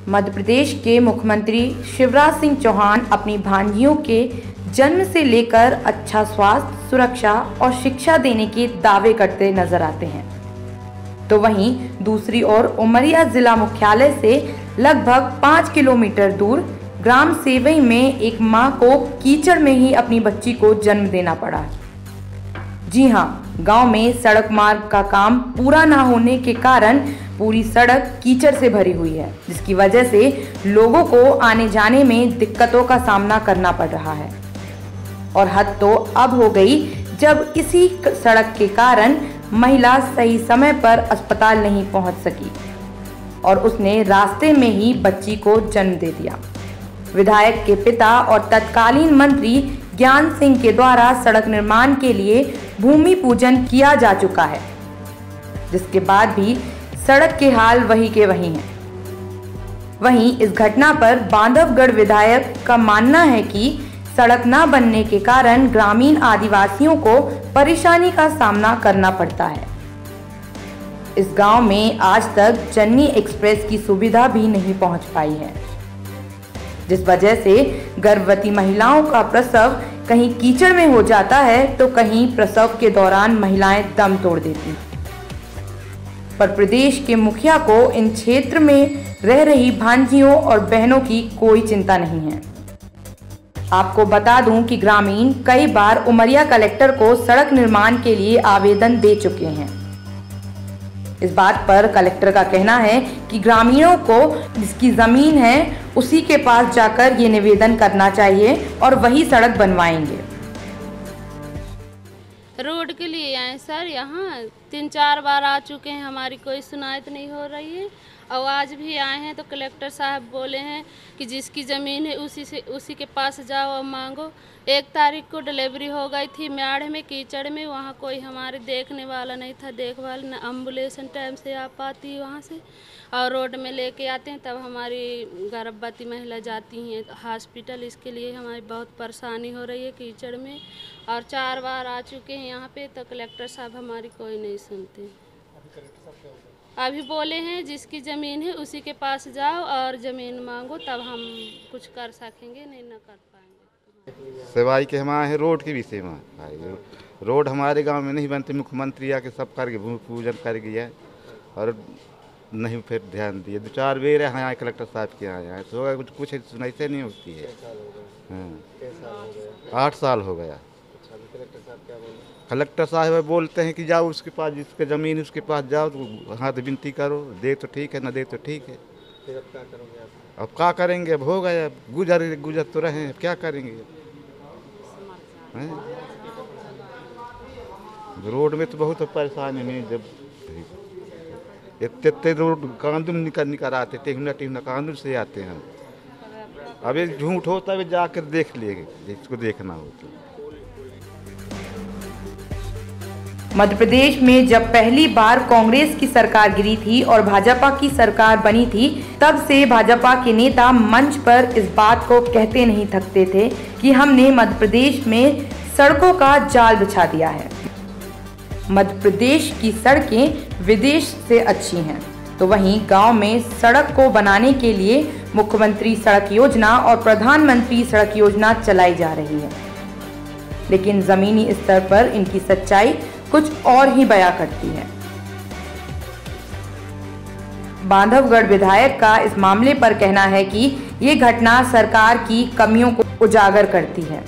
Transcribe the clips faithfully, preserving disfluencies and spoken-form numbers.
मध्य प्रदेश के मुख्यमंत्री शिवराज सिंह चौहान अपनी भांजियों के जन्म से लेकर अच्छा स्वास्थ्य, सुरक्षा और शिक्षा देने के दावे करते नजर आते हैं। तो वहीं दूसरी ओर उमरिया जिला मुख्यालय से लगभग पाँच किलोमीटर दूर ग्राम सेवई में एक मां को कीचड़ में ही अपनी बच्ची को जन्म देना पड़ा। जी हां, गांव में सड़क मार्ग का काम पूरा ना होने के कारण पूरी सड़क कीचड़ से भरी हुई है, जिसकी वजह से लोगों को आने जाने में दिक्कतों का सामना करना पड़ रहा है। और हद तो अब हो गई जब इसी सड़क के कारण महिला सही समय पर अस्पताल नहीं पहुंच सकी और उसने रास्ते में ही बच्ची को जन्म दे दिया। विधायक के पिता और तत्कालीन मंत्री ज्ञान सिंह के द्वारा सड़क निर्माण के लिए भूमि पूजन किया जा चुका है, जिसके बाद भी सड़क के हाल वही के वही हैं। वहीं इस घटना पर बांधवगढ़ विधायक का मानना है कि सड़क न बनने के कारण ग्रामीण आदिवासियों को परेशानी का सामना करना पड़ता है। इस गांव में आज तक चन्नी एक्सप्रेस की सुविधा भी नहीं पहुंच पाई है, जिस वजह से गर्भवती महिलाओं का प्रसव कहीं कीचड़ में हो जाता है तो कहीं प्रसव के दौरान महिलाएं दम तोड़ देती। पर प्रदेश के मुखिया को इन क्षेत्र में रह रही भांजियों और बहनों की कोई चिंता नहीं है। आपको बता दूं कि ग्रामीण कई बार उमरिया कलेक्टर को सड़क निर्माण के लिए आवेदन दे चुके हैं। इस बात पर कलेक्टर का कहना है कि ग्रामीणों को जिसकी जमीन है उसी के पास जाकर ये निवेदन करना चाहिए और वही सड़क बनवाएंगे। रोड के लिए आए सर, यहाँ तीन चार बार आ चुके हैं, हमारी कोई सुनायत नहीं हो रही है। और आज भी आए हैं तो कलेक्टर साहब बोले हैं कि जिसकी ज़मीन है उसी से उसी के पास जाओ और मांगो। एक तारीख को डिलीवरी हो गई थी म्याड़ में कीचड़ में, वहाँ कोई हमारे देखने वाला नहीं था, देखभाल न एम्बुलेंस टाइम से आ पाती है वहाँ से, और रोड में लेके आते हैं तब हमारी गर्भवती महिला जाती हैं हॉस्पिटल। इसके लिए हमारी बहुत परेशानी हो रही है कीचड़ में, और चार बार आ चुके हैं यहाँ पे तो कलेक्टर साहब हमारी कोई नहीं सुनते। अभी बोले हैं जिसकी ज़मीन है उसी के पास जाओ और ज़मीन मांगो, तब हम कुछ कर सकेंगे, नहीं ना कर पाएंगे। सेवाई के हमारे रोड की भी सेवा है, रोड हमारे गांव में नहीं बनती। मुख्यमंत्री आके सब करके भूमि पूजन कर गया और नहीं फिर ध्यान दिए। दो चार बेर है यहाँ कलेक्टर साहब के यहाँ आए तो कुछ कुछ सुनाई से नहीं होती है। हाँ, आठ साल हो गया। कलेक्टर साहब बोलते हैं कि जाओ उसके पास, जिसके ज़मीन उसके पास जाओ तो हाथ विनती करो, दे तो ठीक है, ना दे तो ठीक है। फिर अब क्या करोगे आप? अब क्या करेंगे, अब हो गया, गुजर गुजर तो रहे हैं, क्या करेंगे। रोड में तो बहुत परेशानी नहीं, जब इतने इतने रोड कानून निकल निकल आते, टेहना टेहना कानून से आते हैं। अब ये झूठ होता है, जाकर देख लिए जिसको देखना हो तो। मध्य प्रदेश में जब पहली बार कांग्रेस की सरकार गिरी थी और भाजपा की सरकार बनी थी, तब से भाजपा के नेता मंच पर इस बात को कहते नहीं थकते थे कि हमने मध्य प्रदेश में सड़कों का जाल बिछा दिया है। मध्य प्रदेश की सड़कें विदेश से अच्छी हैं, तो वहीं गांव में सड़क को बनाने के लिए मुख्यमंत्री सड़क योजना और प्रधानमंत्री सड़क योजना चलाई जा रही है, लेकिन जमीनी स्तर पर इनकी सच्चाई कुछ और ही बयां करती है। बांधवगढ़ विधायक का इस मामले पर कहना है कि ये घटना सरकार की कमियों को उजागर करती है।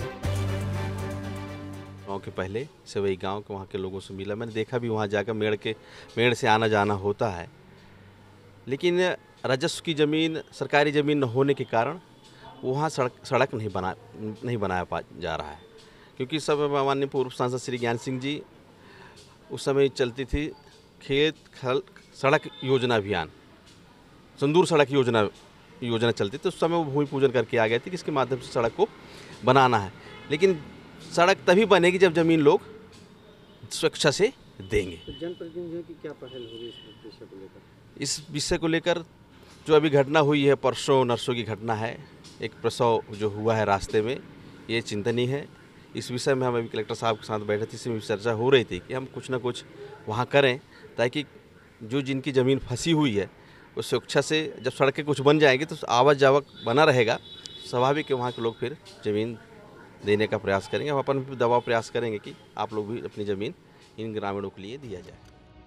गांव के पहले सेवई गांव के वहाँ के लोगों से मिला, मैंने देखा भी वहाँ जाकर मेड़ के मेड़ से आना जाना होता है, लेकिन राजस्व की ज़मीन सरकारी ज़मीन न होने के कारण वहाँ सड़क सड़क नहीं बना नहीं बनाया पा जा रहा है। क्योंकि सब माननीय पूर्व सांसद श्री ज्ञान सिंह जी उस समय चलती थी खेत खल सड़क योजना अभियान, संदूर सड़क योजना योजना चलती थी। उस समय वो भूमि पूजन करके आ गए थे कि इसके माध्यम से सड़क को बनाना है, लेकिन सड़क तभी बनेगी जब ज़मीन लोग स्वेच्छा से देंगे। तो जनप्रतिनिधियों की क्या पहल होगी इस विषय को लेकर? इस विषय को लेकर जो अभी घटना हुई है, परसों नरसों की घटना है, एक प्रसव जो हुआ है रास्ते में, ये चिंतनीय है। इस विषय में हम अभी कलेक्टर साहब के साथ बैठे थे, इसमें चर्चा हो रही थी कि हम कुछ ना कुछ वहाँ करें ताकि जो जिनकी ज़मीन फंसी हुई है उस सुरक्षा से जब सड़कें कुछ बन जाएंगी तो आवक जावक बना रहेगा, स्वाभाविक है वहाँ के लोग फिर ज़मीन देने का प्रयास करेंगे। हम अपन भी दबाव प्रयास करेंगे कि आप लोग भी अपनी ज़मीन इन ग्रामीणों के लिए दिया जाए।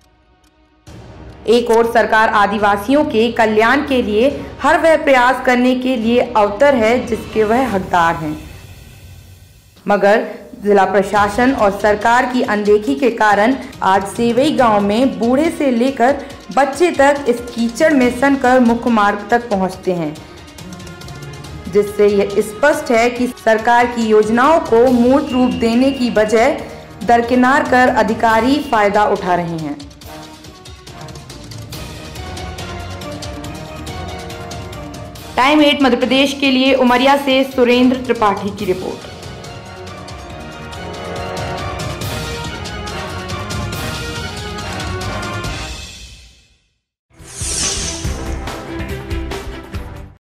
एक और सरकार आदिवासियों के कल्याण के लिए हर वह प्रयास करने के लिए अवसर है जिसके वह हकदार हैं, मगर जिला प्रशासन और सरकार की अनदेखी के कारण आज सेवई गांव में बूढ़े से लेकर बच्चे तक इस कीचड़ में सनकर मुख्य मार्ग तक पहुंचते हैं, जिससे यह स्पष्ट है कि सरकार की योजनाओं को मूर्त रूप देने की बजाय दरकिनार कर अधिकारी फायदा उठा रहे हैं। टाइम एट मध्य प्रदेश के लिए उमरिया से सुरेंद्र त्रिपाठी की रिपोर्ट।